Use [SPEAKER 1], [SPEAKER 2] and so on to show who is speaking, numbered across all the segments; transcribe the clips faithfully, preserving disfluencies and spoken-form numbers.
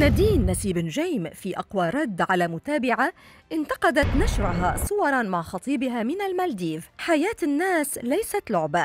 [SPEAKER 1] نادين نسيب نجيم في أقوى رد على متابعة انتقدت نشرها صوراً مع خطيبها من المالديف. حياة الناس ليست لعبة.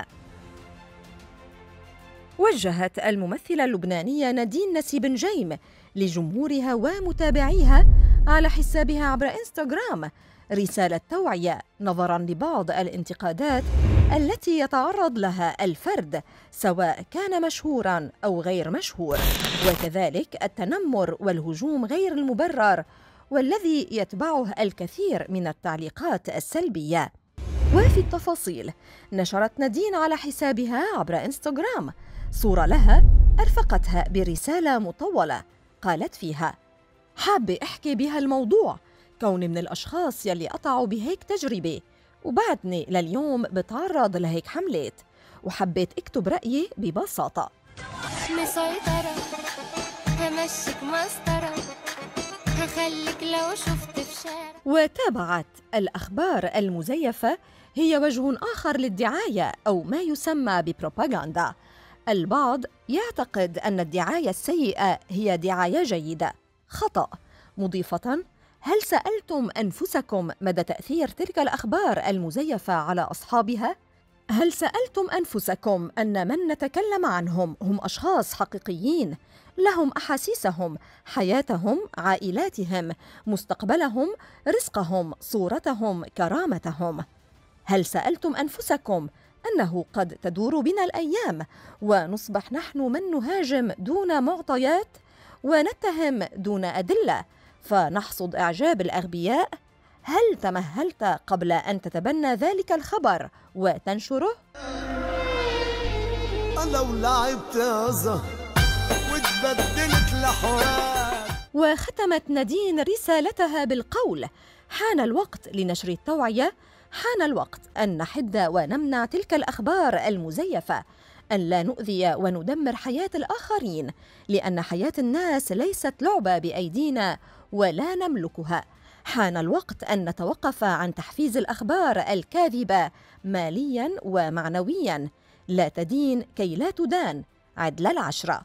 [SPEAKER 1] وجهت الممثلة اللبنانية نادين نسيب نجيم لجمهورها ومتابعيها على حسابها عبر إنستغرام رسالة توعية نظراً لبعض الانتقادات التي يتعرض لها الفرد سواء كان مشهوراً أو غير مشهور، وكذلك التنمر والهجوم غير المبرر والذي يتبعه الكثير من التعليقات السلبية. وفي التفاصيل نشرت نادين على حسابها عبر إنستغرام صورة لها أرفقتها برسالة مطولة قالت فيها: حابة أحكي بها الموضوع كوني من الأشخاص يلي قطعوا بهيك تجربة وبعدني لليوم بتعرض لهيك حملات، وحبيت أكتب رأيي ببساطة.
[SPEAKER 2] مسيطرة همشيك مسطرة هخليك لو شفت في شارع.
[SPEAKER 1] وتابعت الأخبار المزيفة هي وجه آخر للدعاية أو ما يسمى ببروباغندا. البعض يعتقد أن الدعاية السيئة هي دعاية جيدة، خطأ، مضيفة: هل سألتم أنفسكم مدى تأثير تلك الأخبار المزيفة على أصحابها؟ هل سألتم أنفسكم أن من نتكلم عنهم هم أشخاص حقيقيين لهم أحاسيسهم، حياتهم، عائلاتهم، مستقبلهم، رزقهم، صورتهم، كرامتهم؟ هل سألتم أنفسكم أنه قد تدور بنا الأيام ونصبح نحن من نهاجم دون معطيات ونتهم دون أدلة فنحصد إعجاب الأغبياء؟ هل تمهلت قبل أن تتبنى ذلك الخبر وتنشره؟
[SPEAKER 3] لو لعبت أزه وتبدلت لحوار.
[SPEAKER 1] وختمت نادين رسالتها بالقول: حان الوقت لنشر التوعية، حان الوقت أن نحد ونمنع تلك الأخبار المزيفة، أن لا نؤذي وندمر حياة الآخرين، لأن حياة الناس ليست لعبة بأيدينا ولا نملكها. حان الوقت أن نتوقف عن تحفيز الأخبار الكاذبة مالياً ومعنوياً. لا تدين كي لا تدان، عدل العشرة.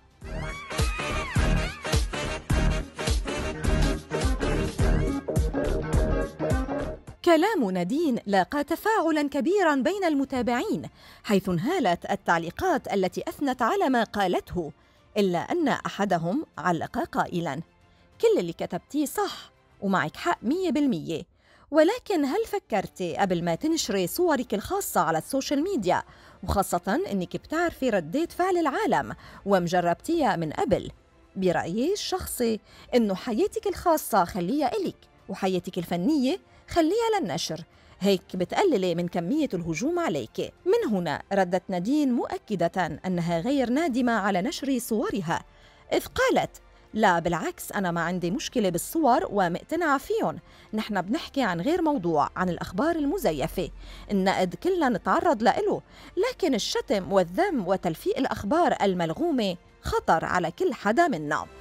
[SPEAKER 1] كلام نادين لاقى تفاعلاً كبيراً بين المتابعين، حيث انهالت التعليقات التي أثنت على ما قالته، إلا أن أحدهم علق قائلاً: كل اللي كتبتيه صح ومعك حق مية بالمية، ولكن هل فكرتي قبل ما تنشري صورك الخاصة على السوشيال ميديا، وخاصة أنك بتعرفي ردات فعل العالم ومجربتيها من قبل؟ برأيي الشخصي أنه حياتك الخاصة خليها إلك، وحياتك الفنية خليها للنشر، هيك بتقللي من كمية الهجوم عليك. من هنا ردت نادين مؤكدة أنها غير نادمة على نشر صورها، إذ قالت: لا بالعكس، أنا ما عندي مشكلة بالصور ومقتنعة فيهم، نحن بنحكي عن غير موضوع، عن الأخبار المزيفة، النقد كلنا نتعرض له، لكن الشتم والذم وتلفيق الأخبار الملغومة خطر على كل حدا منا.